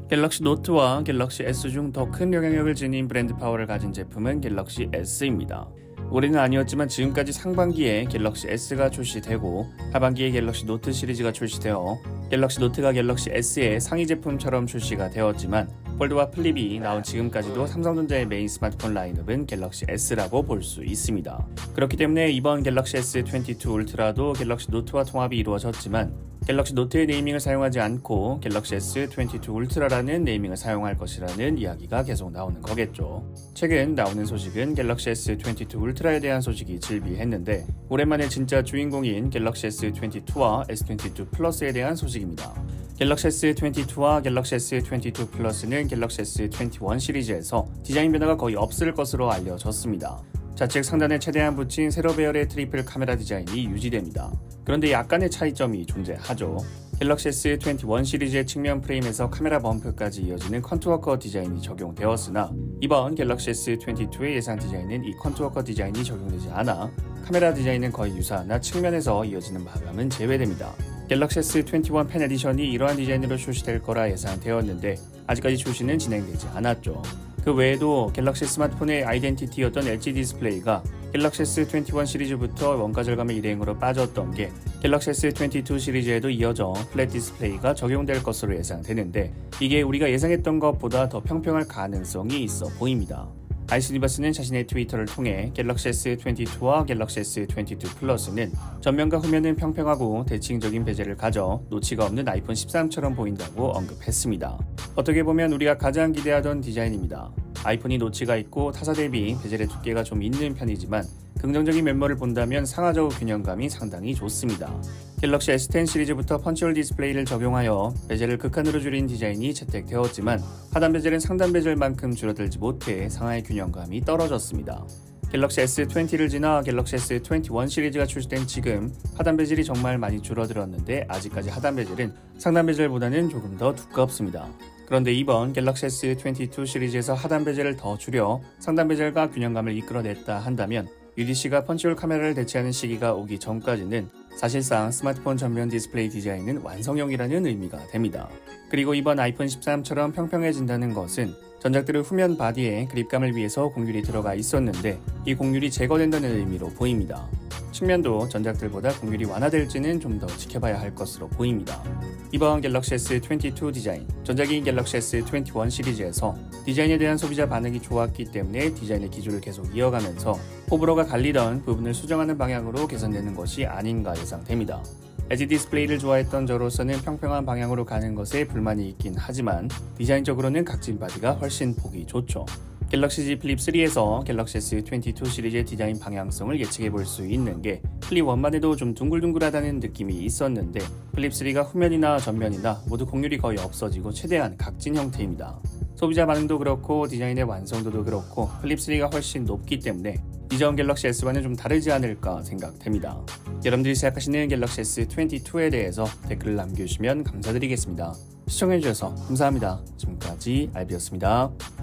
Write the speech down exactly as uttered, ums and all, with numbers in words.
갤럭시 노트와 갤럭시 에스 중 더 큰 영향력을 지닌 브랜드 파워를 가진 제품은 갤럭시 에스입니다. 올해는 아니었지만 지금까지 상반기에 갤럭시 에스가 출시되고 하반기에 갤럭시 노트 시리즈가 출시되어 갤럭시 노트가 갤럭시 에스의 상위 제품처럼 출시가 되었지만 폴드와 플립이 나온 지금까지도 삼성전자의 메인 스마트폰 라인업은 갤럭시 에스라고 볼 수 있습니다. 그렇기 때문에 이번 갤럭시 에스 이십이 울트라도 갤럭시 노트와 통합이 이루어졌지만 갤럭시 노트의 네이밍을 사용하지 않고 갤럭시 에스 이십이 울트라라는 네이밍을 사용할 것이라는 이야기가 계속 나오는 거겠죠. 최근 나오는 소식은 갤럭시 에스 이십이 울트라에 대한 소식이 즐비했는데 오랜만에 진짜 주인공인 갤럭시 에스 이십이와 에스 이십이 플러스에 대한 소식입니다. 갤럭시 에스 이십이와 갤럭시 에스 이십이 플러스는 갤럭시 에스 이십일 시리즈에서 디자인 변화가 거의 없을 것으로 알려졌습니다. 좌측 상단에 최대한 붙인 세로 배열의 트리플 카메라 디자인이 유지됩니다. 그런데 약간의 차이점이 존재하죠. 갤럭시 에스 이십일 시리즈의 측면 프레임에서 카메라 범프까지 이어지는 컨투어커 디자인이 적용되었으나 이번 갤럭시 에스 이십이의 예상 디자인은 이 컨투어커 디자인이 적용되지 않아 카메라 디자인은 거의 유사하나 측면에서 이어지는 마감은 제외됩니다. 갤럭시 에스 이십일 펜 에디션이 이러한 디자인으로 출시될 거라 예상되었는데 아직까지 출시는 진행되지 않았죠. 그 외에도 갤럭시 스마트폰의 아이덴티티였던 엘지 디스플레이가 갤럭시 에스 이십일 시리즈부터 원가 절감의 일행으로 빠졌던 게 갤럭시 에스 이십이 시리즈에도 이어져 플랫 디스플레이가 적용될 것으로 예상되는데 이게 우리가 예상했던 것보다 더 평평할 가능성이 있어 보입니다. 아이스니버스는 자신의 트위터를 통해 갤럭시 에스 이십이와 갤럭시 에스 이십이 플러스는 전면과 후면은 평평하고 대칭적인 베젤을 가져 노치가 없는 아이폰 십삼처럼 보인다고 언급했습니다. 어떻게 보면 우리가 가장 기대하던 디자인입니다. 아이폰이 노치가 있고 타사 대비 베젤의 두께가 좀 있는 편이지만 긍정적인 면모를 본다면 상하좌우 균형감이 상당히 좋습니다. 갤럭시 에스 텐 시리즈부터 펀치홀 디스플레이를 적용하여 베젤을 극한으로 줄인 디자인이 채택되었지만 하단 베젤은 상단 베젤만큼 줄어들지 못해 상하의 균형감이 떨어졌습니다. 갤럭시 에스 이십를 지나 갤럭시 에스 이십일 시리즈가 출시된 지금 하단 베젤이 정말 많이 줄어들었는데 아직까지 하단 베젤은 상단 베젤보다는 조금 더 두껍습니다. 그런데 이번 갤럭시 에스 이십이 시리즈에서 하단 베젤을 더 줄여 상단 베젤과 균형감을 이끌어냈다 한다면 유디씨가 펀치홀 카메라를 대체하는 시기가 오기 전까지는 사실상 스마트폰 전면 디스플레이 디자인은 완성형이라는 의미가 됩니다. 그리고 이번 아이폰 십삼처럼 평평해진다는 것은 전작들의 후면 바디에 그립감을 위해서 공률이 들어가 있었는데 이 공률이 제거된다는 의미로 보입니다. 측면도 전작들보다 공률이 완화될지는 좀 더 지켜봐야 할 것으로 보입니다. 이번 갤럭시 에스 이십이 디자인, 전작인 갤럭시 에스 이십일 시리즈에서 디자인에 대한 소비자 반응이 좋았기 때문에 디자인의 기조를 계속 이어가면서 호불호가 갈리던 부분을 수정하는 방향으로 개선되는 것이 아닌가 예상됩니다. 엣지 디스플레이를 좋아했던 저로서는 평평한 방향으로 가는 것에 불만이 있긴 하지만 디자인적으로는 각진 바디가 훨씬 보기 좋죠. 갤럭시 Z 플립 쓰리에서 갤럭시 에스 이십이 시리즈의 디자인 방향성을 예측해 볼 수 있는 게 플립 원만 해도 좀 둥글둥글하다는 느낌이 있었는데 플립 쓰리가 후면이나 전면이나 모두 공률이 거의 없어지고 최대한 각진 형태입니다. 소비자 반응도 그렇고 디자인의 완성도도 그렇고 플립 쓰리가 훨씬 높기 때문에 이전 갤럭시 에스와는 좀 다르지 않을까 생각됩니다. 여러분들이 생각하시는 갤럭시 에스 이십이에 대해서 댓글을 남겨주시면 감사드리겠습니다. 시청해주셔서 감사합니다. 지금까지 알비였습니다.